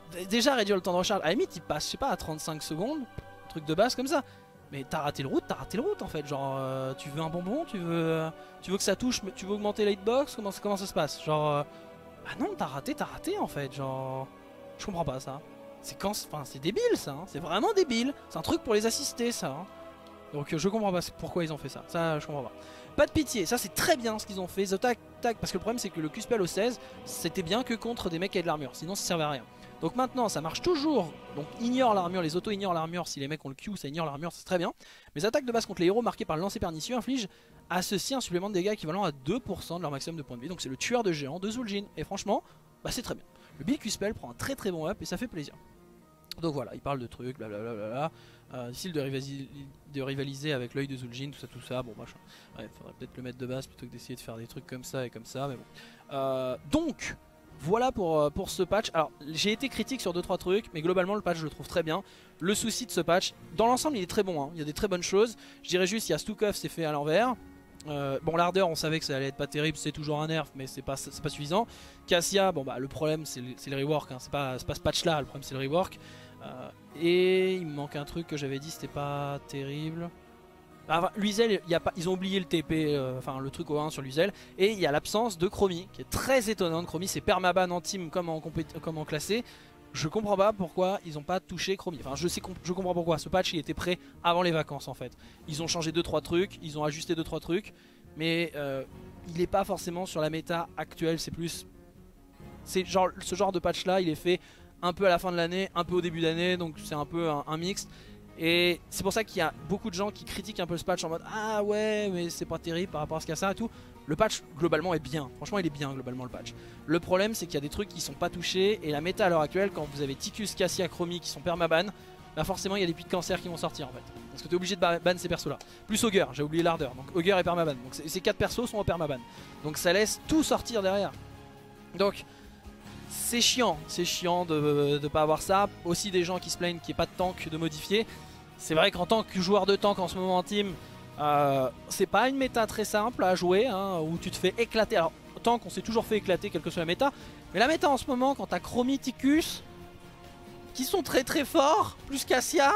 Déjà réduire le temps de recharge, à la limite il passe je sais pas à 35 secondes, truc de base comme ça. Mais t'as raté le route en fait, genre tu veux un bonbon, tu veux que ça touche, tu veux augmenter la hitbox, comment ça se passe? Genre bah non t'as raté en fait, genre je comprends pas ça. C'est débile ça, hein. C'est vraiment débile, c'est un truc pour les assister ça. Hein. Donc je comprends pas pourquoi ils ont fait ça je comprends pas. Pas de pitié, ça c'est très bien ce qu'ils ont fait, The Tac, parce que le problème c'est que le Q-Spell au 16 c'était bien que contre des mecs qui avaient de l'armure, sinon ça servait à rien. Donc maintenant ça marche toujours, donc ignore l'armure, les autos ignorent l'armure, si les mecs ont le Q ça ignore l'armure, c'est très bien. Mais les attaques de base contre les héros marqués par le lancer pernicieux infligent à ceux-ci un supplément de dégâts équivalent à 2% de leur maximum de points de vie. Donc c'est le tueur de géants de Zul'jin, et franchement, bah c'est très bien. Le build Q-Spell prend un très très bon up et ça fait plaisir. Donc voilà, il parle de trucs, blablabla. Difficile de rivaliser avec l'œil de Zul'jin, tout ça, bon machin. Ouais, faudrait peut-être le mettre de base plutôt que d'essayer de faire des trucs comme ça et comme ça, mais bon. Donc, voilà pour ce patch. Alors, j'ai été critique sur 2-3 trucs, mais globalement, le patch, je le trouve très bien. Le souci de ce patch, dans l'ensemble, il est très bon, hein. Il y a des très bonnes choses. Je dirais juste, il y a Stukov, c'est fait à l'envers. Bon, l'ardeur, on savait que ça allait être pas terrible, c'est toujours un nerf, mais c'est pas suffisant. Cassia, bon bah le problème c'est le rework, hein. C'est pas ce patch là, le problème c'est le rework. Et il me manque un truc que j'avais dit, c'était pas terrible. Enfin, Luizel, ils ont oublié le TP, enfin le truc au 1 sur Luizel. Et il y a l'absence de Chromie, qui est très étonnante. Chromie c'est permaban en team comme en classé. Je comprends pas pourquoi ils ont pas touché Chromie. Enfin je comprends pourquoi, ce patch il était prêt avant les vacances en fait. Ils ont changé 2-3 trucs, ils ont ajusté 2-3 trucs. Mais il est pas forcément sur la méta actuelle, c'est plus... ce genre de patch là, il est fait un peu à la fin de l'année, un peu au début d'année, donc c'est un peu un mixte. Et c'est pour ça qu'il y a beaucoup de gens qui critiquent un peu ce patch en mode ah ouais mais c'est pas terrible par rapport à ce qu'il y a ça et tout. Le patch globalement est bien, franchement il est bien globalement le patch. Le problème c'est qu'il y a des trucs qui sont pas touchés et la méta à l'heure actuelle quand vous avez Ticus, Cassia, Chromie qui sont permaban, bah forcément il y a des puits de cancer qui vont sortir en fait. Parce que tu es obligé de ban ces persos là. Plus Augur, j'ai oublié l'ardeur, donc Augur est permaban. Donc ces 4 persos sont en permaban. Donc ça laisse tout sortir derrière. Donc c'est chiant de pas avoir ça. Aussi des gens qui se plaignent qu'il n'y ait pas de tank de modifier. C'est vrai qu'en tant que joueur de tank en ce moment en team, c'est pas une méta très simple à jouer, hein, où tu te fais éclater. Alors tank on s'est toujours fait éclater quelle que soit la méta. Mais la méta en ce moment quand t'as Chromie, Ticus, qui sont très très forts, plus Cassia,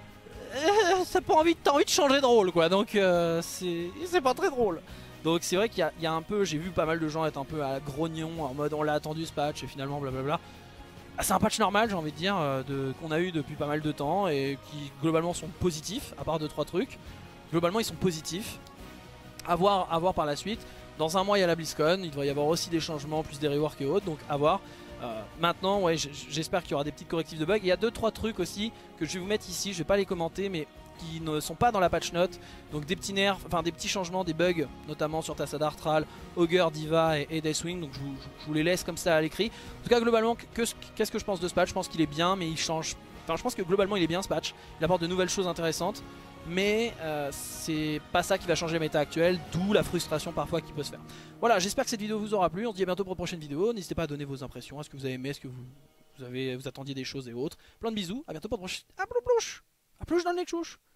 t'as envie de changer de rôle quoi. Donc c'est pas très drôle. Donc c'est vrai qu'il y a un peu, j'ai vu pas mal de gens être un peu à grognon en mode on l'a attendu ce patch et finalement blablabla. C'est un patch normal j'ai envie de dire, qu'on a eu depuis pas mal de temps et qui globalement sont positifs, à part 2-3 trucs. Globalement ils sont positifs, à voir par la suite. Dans un mois il y a la BlizzCon, il devrait y avoir aussi des changements, plus des reworks et autres, donc à voir. Maintenant ouais, j'espère qu'il y aura des petits correctifs de bugs. Il y a 2-3 trucs aussi que je vais vous mettre ici, je vais pas les commenter mais qui ne sont pas dans la patch note, donc des petits nerfs, enfin des petits changements, des bugs, notamment sur Tassad Artral, Augur, Diva et Deathwing, donc je vous les laisse comme ça à l'écrit. En tout cas globalement, qu'est-ce que je pense de ce patch? Je pense qu'il est bien, mais il change, enfin je pense que globalement il est bien ce patch, il apporte de nouvelles choses intéressantes, mais c'est pas ça qui va changer la méta actuelle, d'où la frustration parfois qui peut se faire. Voilà, j'espère que cette vidéo vous aura plu, on se dit à bientôt pour une prochaine vidéo, n'hésitez pas à donner vos impressions, est-ce que vous avez aimé, est-ce que vous attendiez des choses et autres. Plein de bisous, à bientôt pour une prochaine... À plouche dans le nez, chouche.